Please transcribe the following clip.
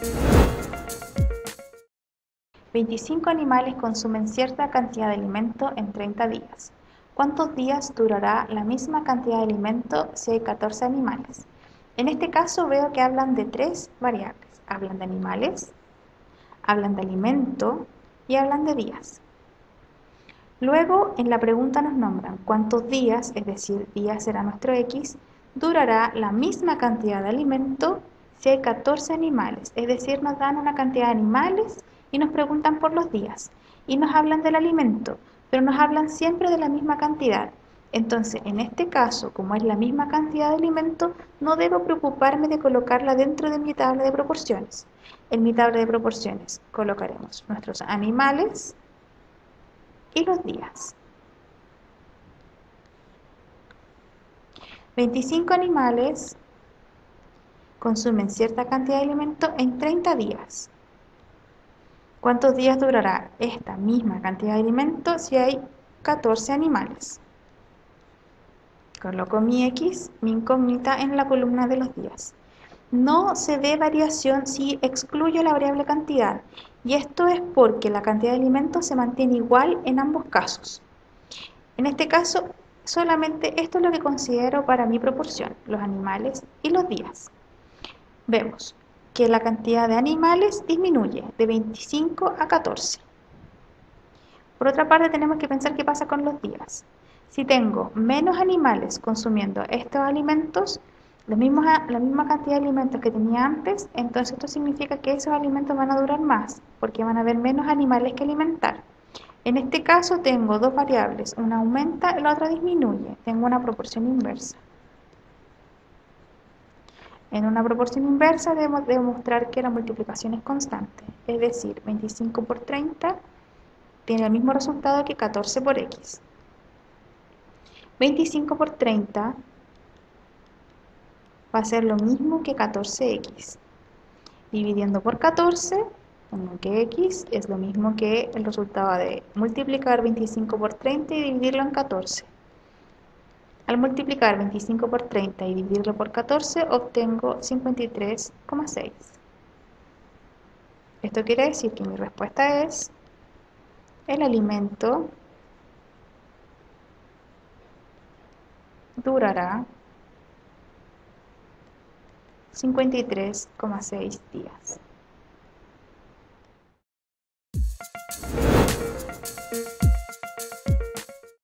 25 animales consumen cierta cantidad de alimento en 30 días. ¿Cuántos días durará la misma cantidad de alimento si hay 14 animales? En este caso veo que hablan de tres variables. Hablan de animales, hablan de alimento y hablan de días. Luego en la pregunta nos nombran cuántos días, es decir, días será nuestro X, durará la misma cantidad de alimento si hay 14 animales, es decir, nos dan una cantidad de animales y nos preguntan por los días. Y nos hablan del alimento, pero nos hablan siempre de la misma cantidad. Entonces, en este caso, como es la misma cantidad de alimento, no debo preocuparme de colocarla dentro de mi tabla de proporciones. En mi tabla de proporciones colocaremos nuestros animales y los días. 25 animales consumen cierta cantidad de alimento en 30 días. ¿Cuántos días durará esta misma cantidad de alimento si hay 14 animales? Coloco mi X, mi incógnita, en la columna de los días. No se ve variación si excluyo la variable cantidad, y esto es porque la cantidad de alimentos se mantiene igual en ambos casos. En este caso, solamente esto es lo que considero para mi proporción, los animales y los días. Vemos que la cantidad de animales disminuye de 25 a 14. Por otra parte, tenemos que pensar qué pasa con los días. Si tengo menos animales consumiendo estos alimentos, la misma cantidad de alimentos que tenía antes, entonces esto significa que esos alimentos van a durar más, porque van a haber menos animales que alimentar. En este caso tengo dos variables, una aumenta y la otra disminuye, tengo una proporción inversa. En una proporción inversa debemos demostrar que la multiplicación es constante, es decir, 25 por 30 tiene el mismo resultado que 14 por X. 25 por 30 va a ser lo mismo que 14X. Dividiendo por 14, tengo que X es lo mismo que el resultado de multiplicar 25 por 30 y dividirlo en 14. Al multiplicar 25 por 30 y dividirlo por 14, obtengo 53,6. Esto quiere decir que mi respuesta es: el alimento durará 53,6 días.